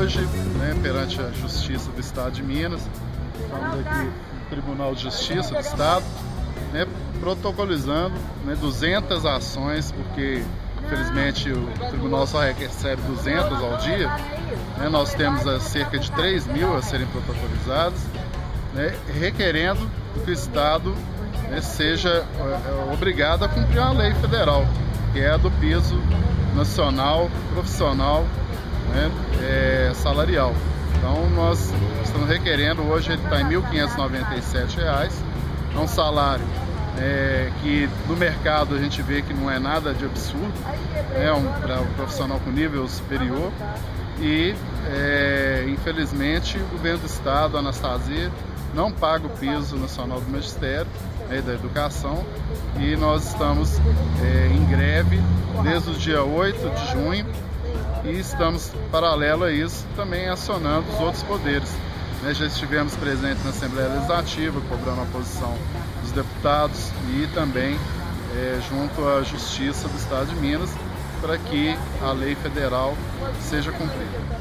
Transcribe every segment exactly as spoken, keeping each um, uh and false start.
hoje, né, perante a Justiça do Estado de Minas, estamos aqui no Tribunal de Justiça do Estado, né, protocolizando, né, duzentas ações, porque infelizmente o Tribunal só recebe duzentas ao dia, né, nós temos a cerca de três mil a serem protocolizadas, né, requerendo que o Estado, né, seja é, obrigado a cumprir uma lei federal, que é a do piso nacional profissional, né, é, salarial. Então nós estamos requerendo, hoje ele está em mil quinhentos e noventa e sete reais, é um salário é, que no mercado a gente vê que não é nada de absurdo, é um, para um profissional com nível superior, e é, infelizmente o governo do Estado, a Anastasia, não paga o piso nacional do magistério, né, da educação, e nós estamos é, em greve desde o dia oito de junho e estamos, paralelo a isso, também acionando os outros poderes. Né, já estivemos presentes na Assembleia Legislativa, cobrando a posição dos deputados e também é, junto à Justiça do Estado de Minas, para que a lei federal seja cumprida.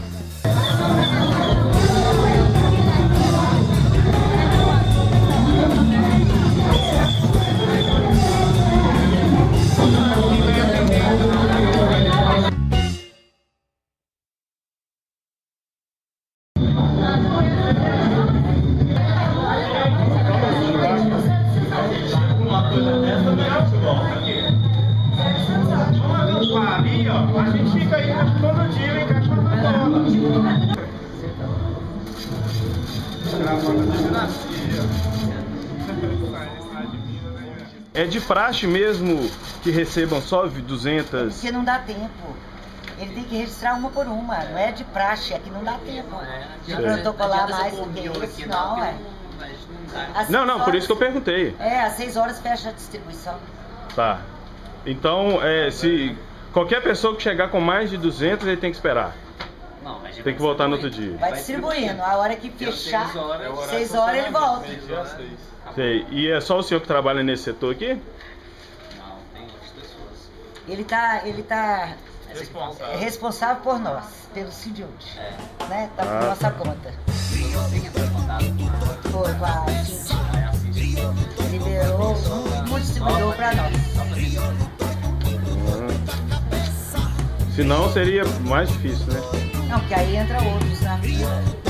A gente fica aí todo dia encaixando bola. É de praxe mesmo que recebam só duzentas? Porque não dá tempo. Ele tem que registrar uma por uma, não é de praxe, é que não dá tempo de protocolar mais do que isso, não, é. Não, não, por isso que eu perguntei. É, às seis horas fecha a distribuição. Tá. Então, é, se qualquer pessoa que chegar com mais de duzentas, ele tem que esperar. Não, mas tem que voltar no outro dia. Vai distribuindo, a hora que fechar, seis horas ele volta. Sei. E é só o senhor que trabalha nesse setor aqui? Não, tem outras pessoas. Ele tá, ele tá Responsável. responsável por nós, pelo Cidiúde, É. né? Tá por Ah. nossa conta. Você que entrou em contato com Foi com a Cintia. a assistente. Liberou um, um distribuidor pra nós. Senão seria mais difícil, né? Não, porque aí entra outros na fila.